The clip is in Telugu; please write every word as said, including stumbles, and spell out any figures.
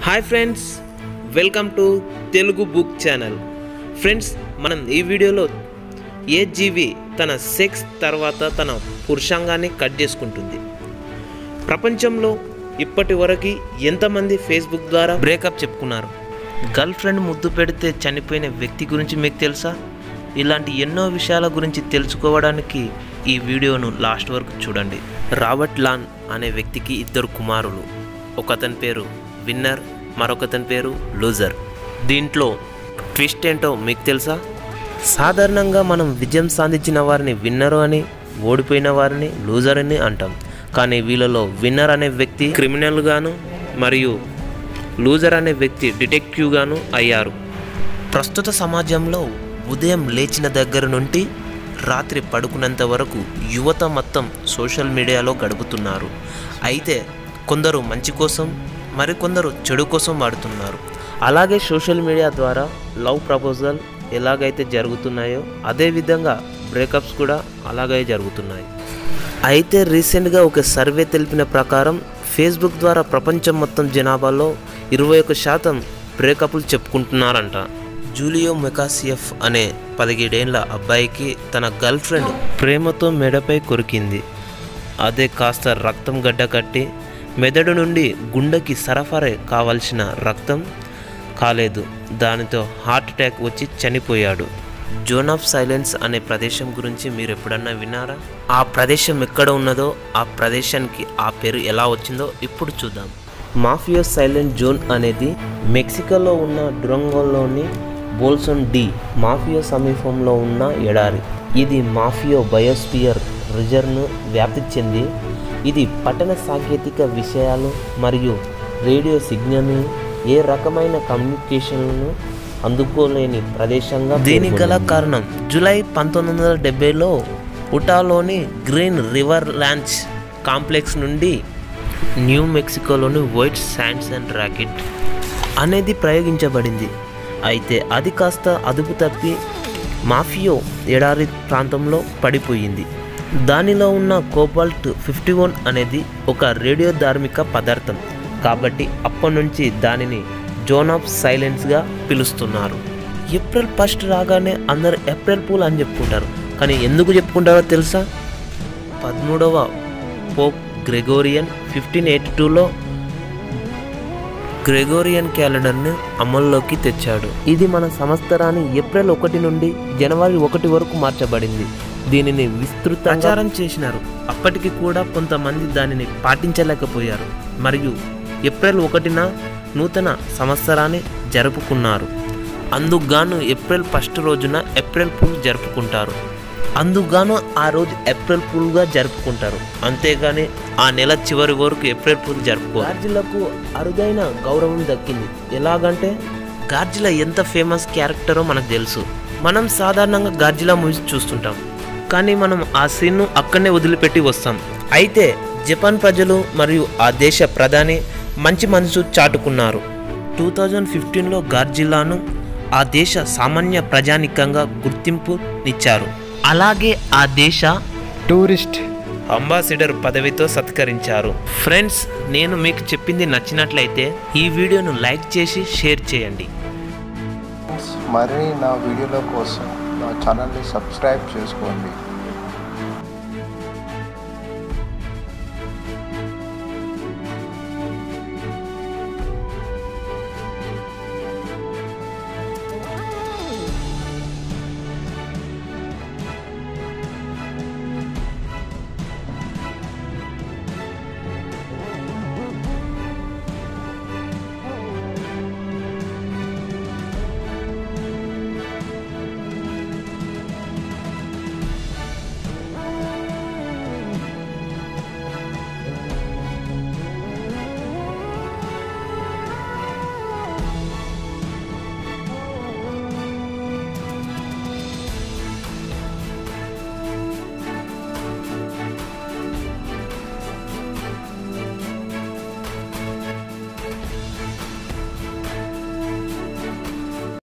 Hi friends, welcome to Telugu book channel. Friends, మనం ఈ వీడియోలో ఏ జీవి తన సెక్స్ తర్వాత తన పురుషాంగాన్ని కట్ చేసుకుంటుంది, ప్రపంచంలో ఇప్పటి వరకు ఎంతమంది ఫేస్బుక్ ద్వారా బ్రేకప్ చెప్పుకున్నారు, గర్ల్ ఫ్రెండ్ ముద్దు పెడితే చనిపోయిన వ్యక్తి గురించి మీకు తెలుసా? ఇలాంటి ఎన్నో విషయాల గురించి తెలుసుకోవడానికి ఈ వీడియోను లాస్ట్ వరకు చూడండి. రాబర్ట్ లాన్ అనే వ్యక్తికి ఇద్దరు కుమారులు. ఒకతని పేరు విన్నర్, మరొకతని పేరు లూజర్. దీంట్లో ట్విస్ట్ ఏంటో మీకు తెలుసా? సాధారణంగా మనం విజయం సాధించిన వారిని విన్నరు అని, ఓడిపోయిన వారిని లూజర్ అని అంటాం. కానీ వీళ్ళలో విన్నర్ అనే వ్యక్తి క్రిమినల్ గాను మరియు లూజర్ అనే వ్యక్తి డిటెక్టివ్ గాను అయ్యారు. ప్రస్తుత సమాజంలో ఉదయం లేచిన దగ్గర నుండి రాత్రి పడుకునేంత వరకు యువత మొత్తం సోషల్ మీడియాలో గడుపుతున్నారు. అయితే కొందరు మంచి కోసం, మరికొందరు చెడు కోసం వాడుతున్నారు. అలాగే సోషల్ మీడియా ద్వారా లవ్ ప్రపోజల్ ఎలాగైతే జరుగుతున్నాయో అదేవిధంగా బ్రేకప్స్ కూడా అలాగే జరుగుతున్నాయి. అయితే రీసెంట్గా ఒక సర్వే తెలిపిన ప్రకారం ఫేస్బుక్ ద్వారా ప్రపంచం మొత్తం జనాభాలో ఇరవై ఒక శాతం బ్రేకప్లు చెప్పుకుంటున్నారంట. జూలియో మెకాసియఫ్ అనే పదిహేడేళ్ల అబ్బాయికి తన గర్ల్ ఫ్రెండ్ ప్రేమతో మెడపై కొరికింది. అదే కాస్త రక్తం గడ్డ కట్టి మెదడు నుండి గుండెకి సరఫరా కావాల్సిన రక్తం కాలేదు. దానితో హార్ట్ అటాక్ వచ్చి చనిపోయాడు. జోన్ ఆఫ్ సైలెన్స్ అనే ప్రదేశం గురించి మీరు ఎప్పుడన్నా విన్నారా? ఆ ప్రదేశం ఎక్కడ ఉన్నదో, ఆ ప్రదేశానికి ఆ పేరు ఎలా వచ్చిందో ఇప్పుడు చూద్దాం. మాఫియో సైలెంట్ జోన్ అనేది మెక్సికోలో ఉన్న డురంగోలోని బోల్సోన్ డి మాఫియో సమీపంలో ఉన్న ఎడారి. ఇది మాఫియో బయోస్పియర్ రిజర్వ్ను వ్యాప్తి చెంది ఇది పట్టణ సాంకేతిక విషయాలు మరియు రేడియో సిగ్నల్ని, ఏ రకమైన కమ్యూనికేషన్లను అందుకోలేని ప్రదేశంగా. దీనికి గల కారణం జూలై పంతొమ్మిది వందల డెబ్బైలో ఉటాలోని గ్రీన్ రివర్ లాంచ్ కాంప్లెక్స్ నుండి న్యూ మెక్సికోలోని వైట్ శాండ్స్ అండ్ రాకెట్ అనేది ప్రయోగించబడింది. అయితే అది కాస్త అదుపు తప్పి మాఫియో ఎడారి ప్రాంతంలో పడిపోయింది. దానిలో ఉన్న కోబాల్ట్ ఫిఫ్టీ వన్ అనేది ఒక రేడియో ధార్మిక పదార్థం కాబట్టి అప్పటి నుంచి దానిని జోన్ ఆఫ్ సైలెన్స్గా పిలుస్తున్నారు. ఏప్రిల్ ఫస్ట్ రాగానే అందరు ఏప్రిల్ పూల్ అని చెప్పుకుంటారు. కానీ ఎందుకు చెప్పుకుంటారో తెలుసా? పదమూడవ పోప్ గ్రెగోరియన్ ఫిఫ్టీన్ ఎయిటీ టూలో గ్రెగోరియన్ క్యాలెండర్ను అమల్లోకి తెచ్చాడు. ఇది మన సంవత్సరాన్ని ఏప్రిల్ ఒకటి నుండి జనవరి ఒకటి వరకు మార్చబడింది. దీనిని విస్తృత ప్రచారం చేసినారు. అప్పటికి కూడా కొంతమంది దానిని పాటించలేకపోయారు మరియు ఏప్రిల్ ఒకటిన నూతన సంవత్సరాన్ని జరుపుకున్నారు. అందుకుగాను ఏప్రిల్ ఫస్ట్ రోజున ఏప్రిల్ పూల్ జరుపుకుంటారు. అందుకుగాను ఆ రోజు ఏప్రిల్ పూల్గా జరుపుకుంటారు. అంతేగాని ఆ నెల చివరి వరకు ఏప్రిల్ పూల్ జరుపుకో. గార్జిలకు అరుదైన గౌరవం దక్కింది. ఎలాగంటే గార్జిలా ఎంత ఫేమస్ క్యారెక్టరో మనకు తెలుసు. మనం సాధారణంగా గార్జిలా మూవీస్ చూస్తుంటాం, కానీ మనం ఆ సీన్ను అక్కడనే వదిలిపెట్టి వస్తాం. అయితే జపాన్ ప్రజలు మరియు ఆ దేశ ప్రధాని మంచి మనసు చాటుకున్నారు. టూ థౌజండ్ ఫిఫ్టీన్లో గార్జిలాను ఆ దేశ సామాన్య ప్రజానికంగా గుర్తింపునిచ్చారు. అలాగే ఆ దేశ టూరిస్ట్ అంబాసిడర్ పదవితో సత్కరించారు. ఫ్రెండ్స్, నేను మీకు చెప్పింది నచ్చినట్లయితే ఈ వీడియోను లైక్ చేసి షేర్ చేయండి. మరిన్ని నా వీడియోల కోసం నా ఛానల్ని సబ్స్క్రైబ్ చేసుకోండి.